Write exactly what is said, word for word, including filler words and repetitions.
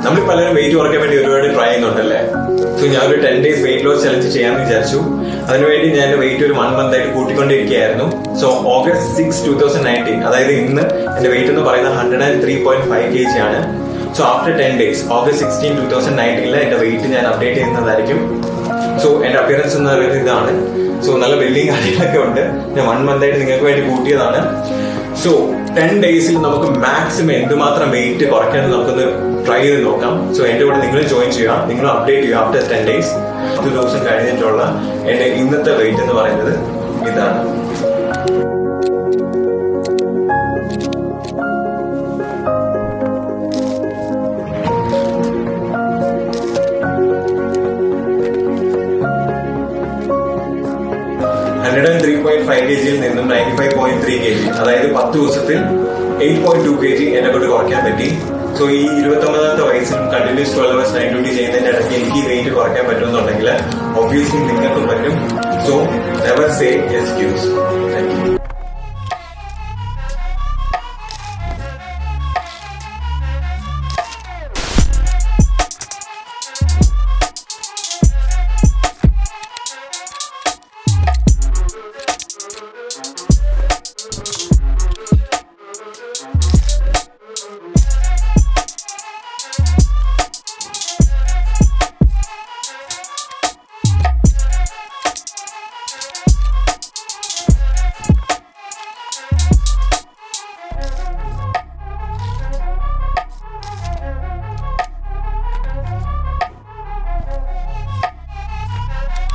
നമ്മൾ പലരും വെയിറ്റ് കുറയ്ക്കാൻ വേണ്ടി ഒരുപാട് ട്രൈ ചെയ്യുന്നുണ്ടല്ലേ. സോ ഞാൻ ഒരു ten days weight loss challenge ചെയ്യാമെന്ന് വിചാരിച്ചു. അതിനുവേണ്ടി ഞാൻ വെയിറ്റ് ഒരു വൺ മന്ത് ആയിട്ട് കൂട്ടിക്കൊണ്ടിരിക്കുകയായിരുന്നു. So August six two thousand nineteen അതായത് ഇന്ന് എന്റെ വെയിറ്റ് എന്ന് പറയുന്നത് hundred and three point five K G ആണ്. So after ten days August sixteen two thousand നയൻറ്റീനിൽ എന്റെ വെയിറ്റ് ഞാൻ അപ്ഡേറ്റ് ചെയ്യുന്നതായിരിക്കും. സോ എന്റെ അപ്പിയറൻസ് എന്ന് പറയുന്നത് ഇതാണ്. സോ നല്ല വെല്ലിങ് കാര്യങ്ങളൊക്കെ ഉണ്ട്. ഞാൻ വൺ മന്ത് ആയിട്ട് നിങ്ങൾക്ക് വേണ്ടി കൂട്ടിയതാണ്. സോ ടെൻ ഡേയ്സിൽ നമുക്ക് മാക്സിമം എന്തുമാത്രം വെയിറ്റ് കുറയ്ക്കാൻ നമുക്കൊന്ന് ട്രൈ ചെയ്ത് നോക്കാം. സോ എന്റെ കൂടെ നിങ്ങൾ ജോയിൻ ചെയ്യുക, നിങ്ങൾ അപ്ഡേറ്റ് ചെയ്യുക. ആഫ്റ്റർ ടെൻ ഡേയ്സ് പത്ത് ദിവസം കഴിഞ്ഞിട്ടുള്ള എന്റെ ഇന്നത്തെ വെയിറ്റ് എന്ന് പറയുന്നത് ഇതാണ്. Hundred and three point five K ജിയിൽ നിന്നും ninety five point three K G അതായത് പത്ത് ദിവസത്തിൽ eight point two K G എന്നെ കൊണ്ട് കുറയ്ക്കാൻ പറ്റി. സോ ഈ ഇരുപത്തി ഒമ്പതാമത്തെ വയസ്സിലും continuous twelve hours night duty ചെയ്യുന്നതിന്റെ ഇടയ്ക്ക് എനിക്ക് വെയിറ്റ് കുറയ്ക്കാൻ പറ്റുമെന്നുണ്ടെങ്കിൽ ഒബ്വിയസ്ലി നിങ്ങൾക്കും പറ്റും. So never say excuse. Thank U.